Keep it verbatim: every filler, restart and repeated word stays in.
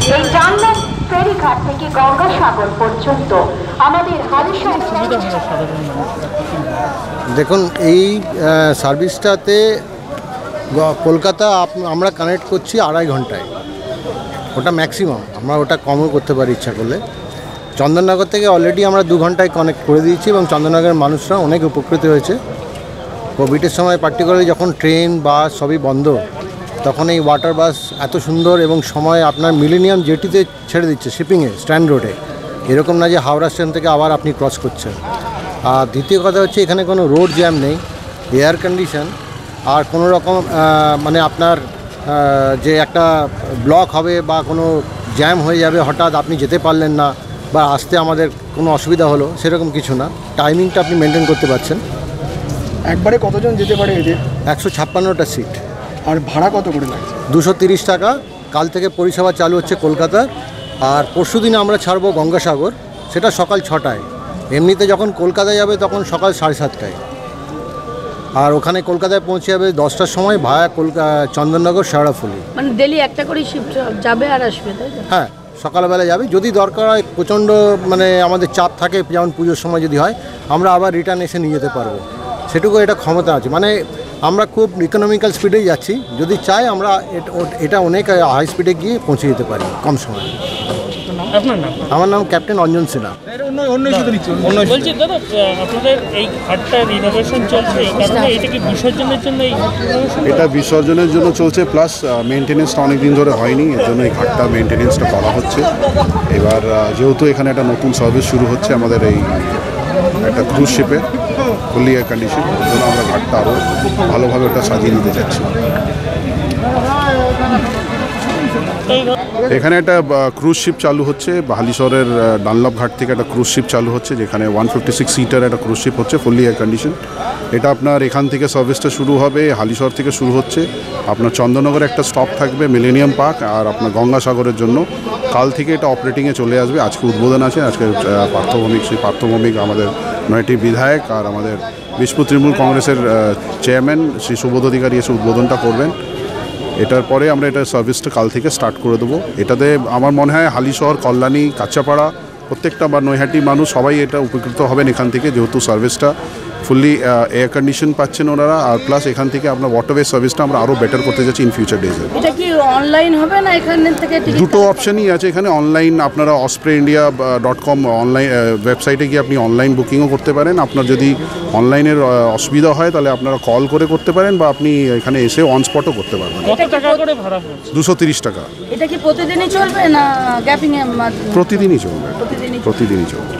এই ডানলপ ফেরিঘাট থেকে গঙ্গাসাগর পর্যন্ত আমাদের হালিশহর। দেখুন, এই সার্ভিসটাতে কলকাতা আমরা কানেক্ট করছি আড়াই ঘন্টায়, ওটা ম্যাক্সিমাম। আমরা ওটা কমও করতে পারি ইচ্ছা করলে। চন্দননগর থেকে অলরেডি আমরা দু ঘন্টায় কানেক্ট করে দিয়েছি এবং চন্দননগরের মানুষরা অনেক উপকৃত হয়েছে। কোভিডের সময় পার্টিকুলারলি যখন ট্রেন বাস সবই বন্ধ, তখন এই ওয়াটার বাস এত সুন্দর এবং সময় আপনার মিলেনিয়াম জেটিতে ছেড়ে দিচ্ছে শিপিংয়ে স্ট্যান্ড রোডে। এরকম না যে হাওড়া স্টেশন থেকে আবার আপনি ক্রস করছেন। আর দ্বিতীয় কথা হচ্ছে এখানে কোনো রোড জ্যাম নেই, এয়ার কন্ডিশন। আর কোনো রকম মানে আপনার যে একটা ব্লক হবে বা কোনো জ্যাম হয়ে যাবে, হঠাৎ আপনি যেতে পারলেন না বা আসতে আমাদের কোনো অসুবিধা হলো, সেরকম কিছু না। টাইমিংটা আপনি মেনটেন করতে পারছেন। একবারে কতজন যেতে পারে এদের? একশো ছাপ্পান্নটা সিট। আর ভাড়া কত করে লাগছে? দুশো তিরিশ টাকা। কাল থেকে পরিষেবা চালু হচ্ছে কলকাতার। আর পরশু দিনে আমরা ছাড়বো গঙ্গাসাগর, সেটা সকাল ছটায়। এমনিতে যখন কলকাতায় যাবে তখন সকাল সাড়ে সাতটায়। আর ওখানে কলকাতায় পৌঁছে যাবে দশটার সময় ভায়া কলকাতা চন্দননগর শেওড়াফুলি। মানে ডেলি একটা করে শিফট যাবে আর আসবে, তাই তো? হ্যাঁ, সকালবেলা যাবে। যদি দরকার হয়, প্রচণ্ড মানে আমাদের চাপ থাকে, যেমন পুজোর সময় যদি হয়, আমরা আবার রিটার্ন এসে নিয়ে যেতে পারবো, সেটুকু এটা ক্ষমতা আছে। মানে আমরা খুব ইকোনমিক্যাল স্পিডেই যাচ্ছি। যদি চাই আমরা এটা অনেক হাই স্পিডে গিয়ে পৌঁছে যেতে পারি কম সময়ে। আমার নাম ক্যাপ্টেন অঞ্জন সিনহা। বলছি দাদা, আপনাদের এই ঘাটটা রিনোভেশন চলছে, এই কারণে এটা কি বিসর্জনের জন্য? এটা বিসর্জনের জন্য চলছে, প্লাস মেনটেনেন্সটা অনেক দিন ধরে হয়নি, এর জন্য এই ঘাটটা মেনটেনেন্সটা করা হচ্ছে। এবার যেহেতু এখানে একটা নতুন সার্ভিস শুরু হচ্ছে আমাদের এই একটা ক্রুজ শিপে ফুললি এয়ার কন্ডিশন, এর জন্য আমরা ঘাটটা আরও ভালোভাবে ওটা সাজিয়ে নিতে চাচ্ছি। এখানে একটা ক্রুজ শিপ চালু হচ্ছে, হালিশহরের ডানলপ ঘাট থেকে একটা ক্রুজ শিপ চালু হচ্ছে, যেখানে ওয়ান ফিফটি সিক্স সিটার একটা ক্রুজ শিপ হচ্ছে ফুললি এয়ার কন্ডিশন। এটা আপনার এখান থেকে সার্ভিসটা শুরু হবে, হালিশহর থেকে শুরু হচ্ছে। আপনার চন্দননগরে একটা স্টপ থাকবে মিলেনিয়াম পার্ক, আর আপনার গঙ্গাসাগরের জন্য কাল থেকে এটা অপারেটিংয়ে চলে আসবে। আজকে উদ্বোধন আছে, আজকে পার্থভৌমিক শ্রী পার্থভৌমিক আমাদের নয়টি বিধায়ক আর আমাদের বিষ্ণু তৃণমূল কংগ্রেসের চেয়ারম্যান শ্রী সুবোধ অধিকারী এসে উদ্বোধনটা করবেন। এটার পরে আমরা এটা সার্ভিসটা কাল থেকে স্টার্ট করে দেবো। এটাতে আমার মনে হয় হালিশহর, কল্যাণী, কাঁচাপাড়া প্রত্যেকটা বা নৈহাটি মানুষ সবাই এটা উপকৃত হবেন এখান থেকে, যেহেতু সার্ভিসটা ফুললি এয়ার কন্ডিশন পাচ্ছেন ওনারা। আর প্লাস এখান থেকে আপনার ওয়াটারওয়ে সার্ভিসটা আমরা আরও বেটার করতে যাচ্ছি ইন ফিউচার ডেজে। এটা কি অনলাইন হবে না এখান থেকে? দুটো অপশানই আছে এখানে। অনলাইন আপনারা Osprey India dot com online ওয়েবসাইটে গিয়ে আপনি অনলাইন বুকিংও করতে পারেন। আপনার যদি অনলাইনের অসুবিধা হয় তাহলে আপনারা কল করে করতে পারেন, বা আপনি এখানে এসে অন স্পটও করতে পারবেন। কত টাকা করে ভাড়া পড়ছে? দুশো তিরিশ টাকা। এটা কি প্রতিদিনই চলবে না গ্যাপিং এর মাধ্যমে? প্রতিদিনই চলবে, প্রতিদিনই চলবে।